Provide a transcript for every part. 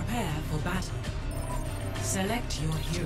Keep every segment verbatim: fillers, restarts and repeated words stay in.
Prepare for battle. Select your hero.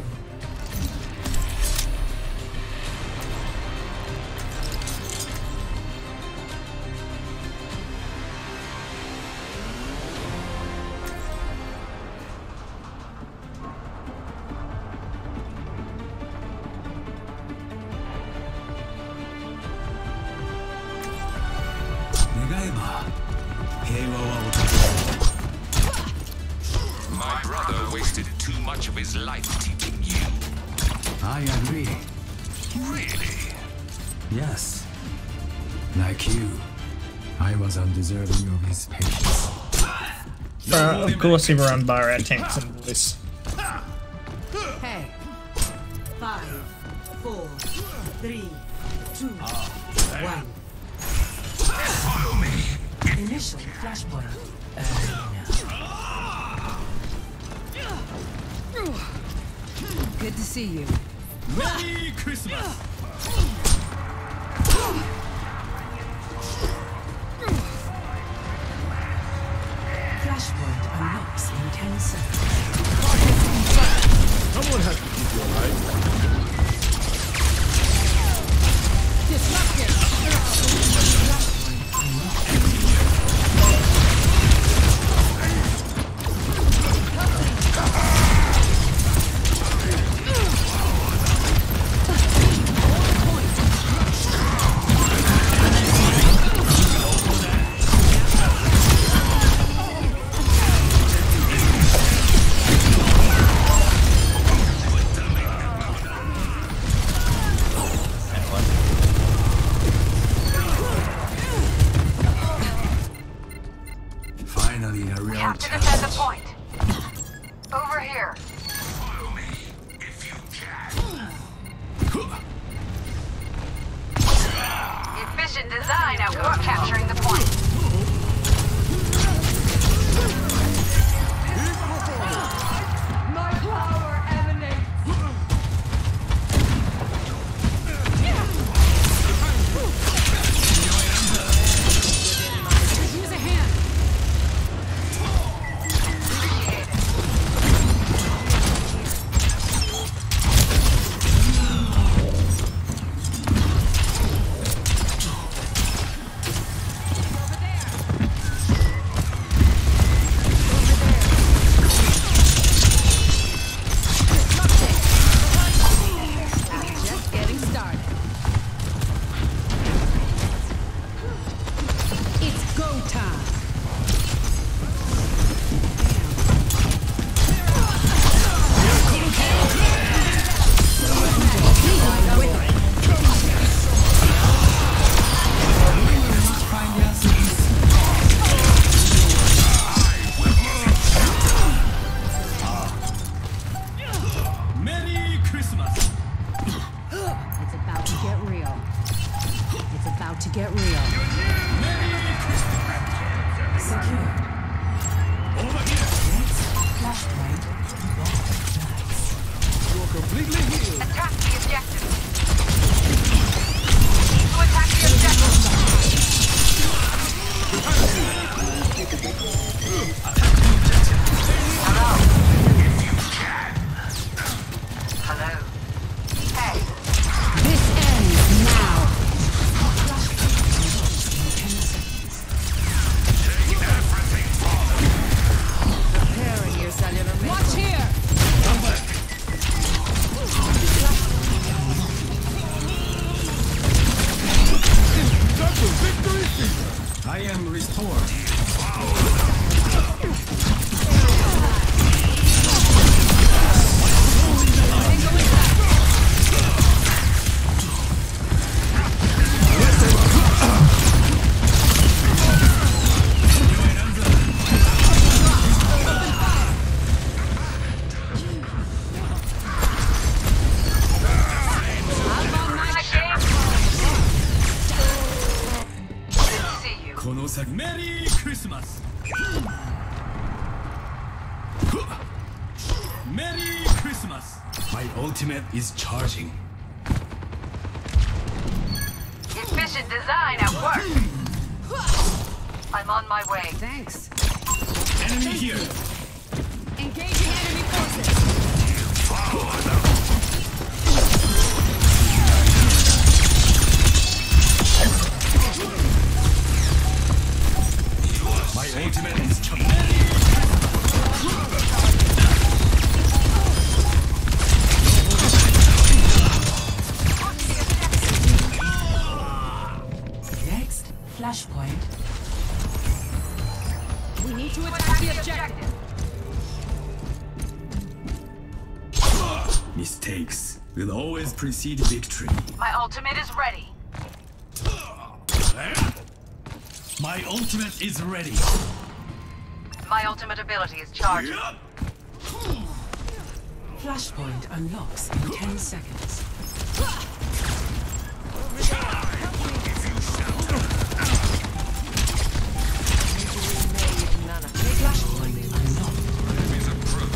My brother wasted too much of his life teaching you. I agree. Really? Yes. Like you, I was undeserving of his patience. Uh, of course he were on bar at tanks and boys. Hey. Five, four, three, two, one. Follow me. Initial flashpoint. Arena. Good to see you. Merry Christmas! Flashpoint unlocks in ten seconds. Someone has to keep you alive. Disruptor! Finally, a real We have to defend challenge. the point. Over here. Follow me if you can. Efficient design at work capturing the point. My power emanates. Use a hand! Just getting started. It's go time! Merry Christmas! It's about to get real. It's about to get real. Secure. Over here! Flashpoint. You're completely healed. Attack the objective. Need to attack the objective. Hello. Hello. Hey. This ends now! Preparing your cellular Watch here! That's a victory! I am restored. Merry Christmas! Merry Christmas! My ultimate is charging. Efficient design at work. I'm on my way. Thanks. Enemy here! Engaging enemy forces. My ultimate is Next, flashpoint. We need to attack the objective. Mistakes will always precede victory. My ultimate is ready. My ultimate is ready. My ultimate ability is charged. Flashpoint unlocks in ten seconds. Flashpoint unlocked. Enemies approach.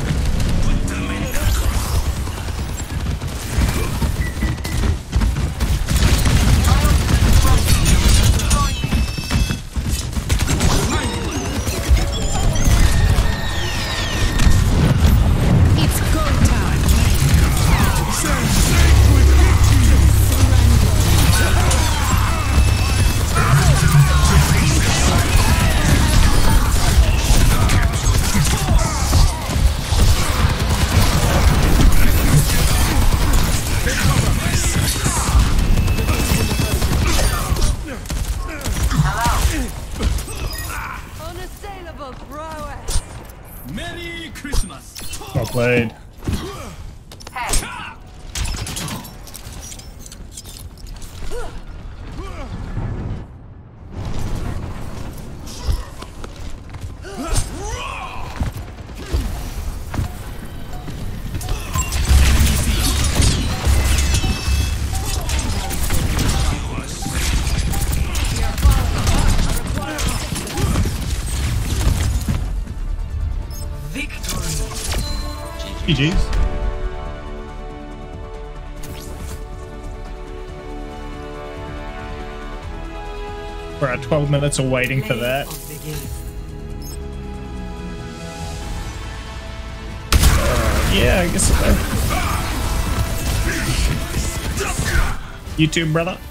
It's go time. Unassailable prowess. Merry Christmas. Well played. Hey, G G's. We're at twelve minutes of waiting for that. Of the game. Yeah, I guess so. YouTube, brother.